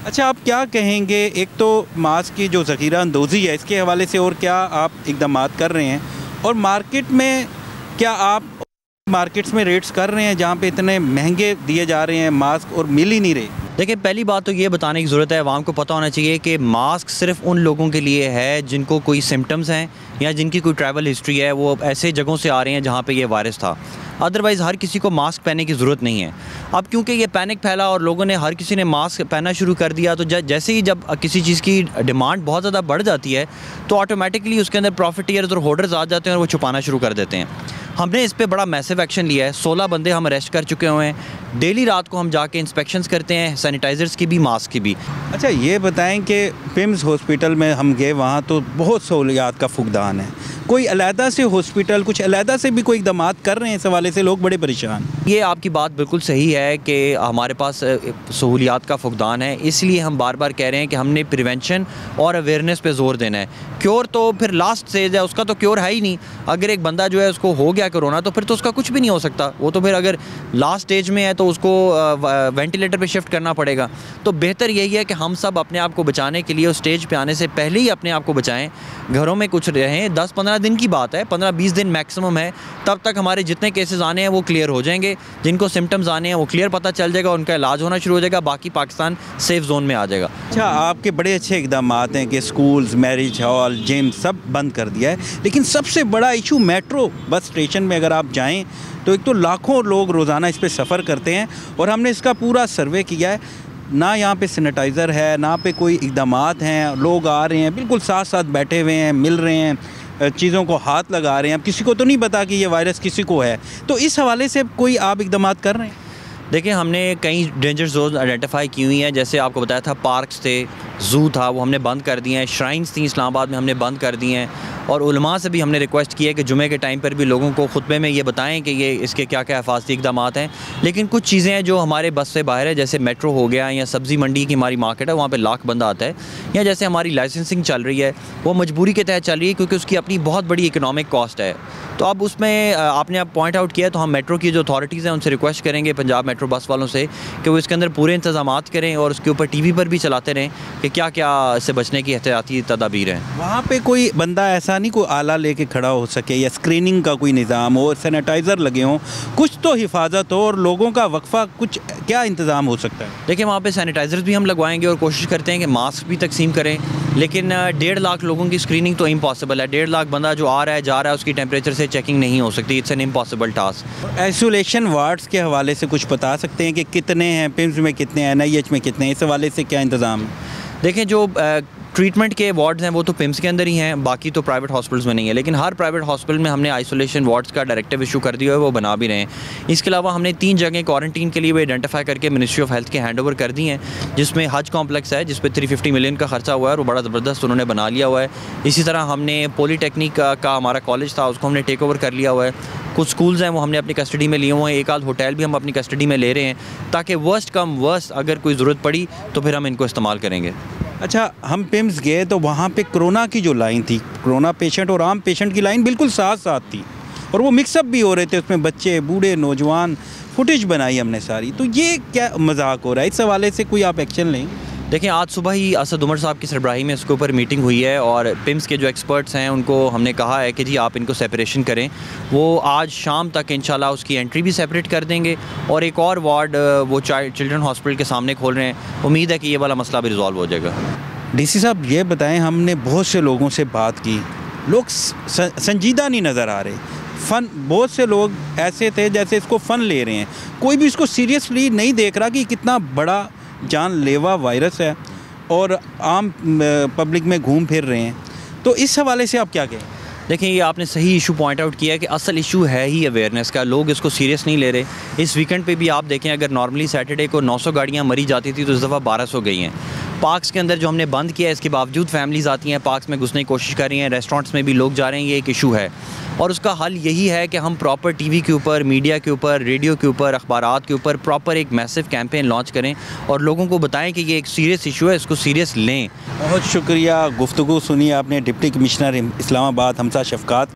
अच्छा, आप क्या कहेंगे, एक तो मास्क की जो ज़ख़ीरा अंदोज़ी है इसके हवाले से और क्या आप इक़दामात कर रहे हैं, और मार्केट में क्या आप मार्केट्स में रेट्स कर रहे हैं जहाँ पे इतने महंगे दिए जा रहे हैं मास्क और मिल ही नहीं रहे? देखिए, पहली बात तो ये बताने की ज़रूरत है, अवाम को पता होना चाहिए कि मास्क सिर्फ उन लोगों के लिए है जिनको कोई सिम्टम्स हैं या जिनकी कोई ट्रैवल हिस्ट्री है, वो ऐसे जगहों से आ रहे हैं जहाँ पे ये वायरस था। अदरवाइज़ हर किसी को मास्क पहनने की ज़रूरत नहीं है। अब क्योंकि ये पैनिक फैला और लोगों ने हर किसी ने मास्क पहनना शुरू कर दिया, तो जैसे ही जब किसी चीज़ की डिमांड बहुत ज़्यादा बढ़ जाती है तो ऑटोमेटिकली उसके अंदर प्रॉफिटियर्स और होल्डर्स आ जाते हैं और वो छुपाना शुरू कर देते हैं। हमने इस पे बड़ा मैसिव एक्शन लिया है। 16 बंदे हम अरेस्ट कर चुके हुए हैं। डेली रात को हम जाके इंस्पेक्शंस करते हैं, सैनिटाइज़र्स की भी, मास्क की भी। अच्छा, ये बताएं कि पिम्स हॉस्पिटल में हम गए, वहाँ तो बहुत सहूलियात का फुकदान है। कोई अलहदा से हॉस्पिटल कुछ अलहदा से भी कोई इक़दामात कर रहे हैं? इस हवाले से लोग बड़े परेशान। ये आपकी बात बिल्कुल सही है कि हमारे पास सहूलियात का फुकदान है, इसलिए हम बार बार कह रहे हैं कि हमने प्रिवेंशन और अवेयरनेस पे ज़ोर देना है। क्योर तो फिर लास्ट स्टेज है, उसका तो क्योर है ही नहीं। अगर एक बंदा जो है उसको हो गया कोरोना तो फिर तो उसका कुछ भी नहीं हो सकता। वो तो फिर अगर लास्ट स्टेज में है तो उसको वेंटिलेटर पे शिफ्ट करना पड़ेगा। तो बेहतर यही है कि हम सब अपने आप को बचाने के लिए उस स्टेज पे आने से पहले ही अपने आप को बचाएं, घरों में कुछ रहें। 10-15 दिन की बात है, 15-20 दिन मैक्सिमम है, तब तक हमारे जितने केसेस आने हैं वो क्लियर हो जाएंगे। जिनको सिम्टम्स आने हैं वो क्लियर पता चल जाएगा, उनका इलाज होना शुरू हो जाएगा, बाकी पाकिस्तान सेफ जोन में आ जाएगा। अच्छा, आपके बड़े अच्छे इक़दामात हैं कि स्कूल्स, मैरिज हॉल, जिम सब बंद कर दिया है, लेकिन सबसे बड़ा इशू मेट्रो बस स्टेशन में अगर आप जाएं तो एक तो लाखों लोग रोज़ाना इस पर सफ़र करते हैं, और हमने इसका पूरा सर्वे किया है। ना यहाँ पे सैनिटाइज़र है, ना पे कोई इक़दामात हैं। लोग आ रहे हैं, बिल्कुल साथ साथ बैठे हुए हैं, मिल रहे हैं, चीज़ों को हाथ लगा रहे हैं। अब किसी को तो नहीं पता कि ये वायरस किसी को है। तो इस हवाले से कोई आप इक़दामात कर रहे हैं? देखिए, हमने कई डेंजर जोन आइडेंटिफाई की हुई हैं। जैसे आपको बताया था, पार्क्स थे, ज़ू था, वो हमने बंद कर दिए हैं। श्राइन्स थी इस्लामाबाद में, हमने बंद कर दी हैं। और उलमा से भी हमने रिक्वेस्ट की है कि जुमे के टाइम पर भी लोगों को खुतबे में ये बताएं कि ये इसके क्या क्या हिफाजती इक़दामात हैं। लेकिन कुछ चीज़ें हैं जो हमारे बस से बाहर है, जैसे मेट्रो हो गया, या सब्ज़ी मंडी की हमारी मार्केट है, वहाँ पे लाख बंदा आता है, या जैसे हमारी लाइसेंसिंग चल रही है वो मजबूरी के तहत चल रही है क्योंकि उसकी अपनी बहुत बड़ी इकनॉमिक कॉस्ट है। तो अब उसमें आपने अब पॉइंट आउट किया, तो हम मेट्रो की जो अथॉरिटीज़ हैं उनसे रिक्वेस्ट करेंगे, पंजाब मेट्रो बस वालों से, कि वो इसके अंदर पूरे इंतज़ामात करें और उसके ऊपर टीवी पर भी चलाते रहें कि क्या क्या इससे बचने की एहतियाती तदाबीर हैं। वहाँ पे कोई बंदा ऐसा नहीं कोई आला लेके खड़ा हो सके, या स्क्रीनिंग का कोई निज़ाम हो, सैनिटाइज़र लगे हों, कुछ तो हिफाजत हो और लोगों का वक्फा, कुछ क्या इंतज़ाम हो सकता है? देखिए, वहाँ पे सैनिटाइज़र्स भी हम लगवाएंगे और कोशिश करते हैं कि मास्क भी तकसीम करें, लेकिन 1.5 लाख लोगों की स्क्रीनिंग तो इम्पॉसिबल है। 1.5 लाख बंदा जो आ रहा है, जा रहा है, उसकी टेम्परेचर से चेकिंग नहीं हो सकती। It's an impossible task. Isolation wards के हवाले से कुछ बता सकते हैं कि कितने हैं, पिम्स में कितने हैं, NIH में कितने हैं? इस हवाले से क्या इंतज़ाम है? देखें, जो ट्रीटमेंट के वार्ड्स हैं वो तो पिम्स के अंदर ही हैं, बाकी तो प्राइवेट हॉस्पिटल्स में नहीं है। लेकिन हर प्राइवेट हॉस्पिटल में हमने आइसोलेशन वार्ड्स का डायरेक्टिव इशू कर दिया है, वो बना भी रहे हैं। इसके अलावा हमने 3 जगह क्वारंटीन के लिए वो आइडेंटिफाई करके मिनिस्ट्री ऑफ हेल्थ के हैंड ओवर कर दी हैं, जिसमें हज कॉम्प्लेक्स है, जिस पर 350 मिलियन का खर्चा हुआ है और वो बड़ा ज़बरदस्त उन्होंने बना लिया हुआ है। इसी तरह हमने पॉलीटेक्निक का हमारा कॉलेज था, उसको हमने टेक ओवर कर लिया हुआ है। कुछ स्कूल्स हैं वो हमने अपनी कस्टडी में लिए हुए हैं, एक आध होटल भी हम अपनी कस्टडी में ले रहे हैं, ताकि वर्स्ट कम वर्स्ट अगर कोई ज़रूरत पड़ी तो फिर हम इनको इस्तेमाल करेंगे। अच्छा, हम पिम्स गए तो वहाँ पे कोरोना की जो लाइन थी, कोरोना पेशेंट और आम पेशेंट की लाइन बिल्कुल साथ साथ थी, और वो मिक्सअप भी हो रहे थे, उसमें बच्चे, बूढ़े, नौजवान, फुटेज बनाई हमने सारी। तो ये क्या मजाक हो रहा है? इस हवाले से कोई आप एक्शन लेंगे? देखिए, आज सुबह ही असद उमर साहब की सरबराही में इसके ऊपर मीटिंग हुई है और पिम्स के जो एक्सपर्ट्स हैं उनको हमने कहा है कि जी आप इनको सेपरेशन करें। वो आज शाम तक इंशाल्लाह उसकी एंट्री भी सेपरेट कर देंगे, और एक और वार्ड वो चिल्ड्रन हॉस्पिटल के सामने खोल रहे हैं। उम्मीद है कि ये वाला मसला भी रिजॉल्व हो जाएगा। DC साहब, ये बताएं, हमने बहुत से लोगों से बात की, लोग संजीदा नहीं नज़र आ रहे। फ़न, बहुत से लोग ऐसे थे जैसे इसको फ़न ले रहे हैं, कोई भी इसको सीरियसली नहीं देख रहा कि कितना बड़ा जानलेवा वायरस है और आम पब्लिक में घूम फिर रहे हैं। तो इस हवाले से आप क्या कहें? देखिए, ये आपने सही इशू पॉइंट आउट किया है कि असल इशू है ही अवेयरनेस का। लोग इसको सीरियस नहीं ले रहे। इस वीकेंड पे भी आप देखें, अगर नॉर्मली सैटरडे को 900 गाड़ियाँ मरी जाती थी तो इस दफ़ा 1200 गई हैं। पार्क्स के अंदर जो हमने बंद किया है, इसके बावजूद फैमिलीज़ आती हैं, पार्क्स में घुसने की कोशिश कर रही हैं, रेस्टोरेंट्स में भी लोग जा रहे हैं। ये एक इशू है और उसका हल यही है कि हम प्रॉपर टीवी के ऊपर, मीडिया के ऊपर, रेडियो के ऊपर, अखबारात के ऊपर प्रॉपर एक मैसिव कैंपेन लॉन्च करें और लोगों को बताएं कि ये एक सीरियस इशू है, इसको सीरियस लें। बहुत शुक्रिया, गुफ्तगू सुनी आपने डिप्टी कमिश्नर इस्लामाबाद हमजा शफकात।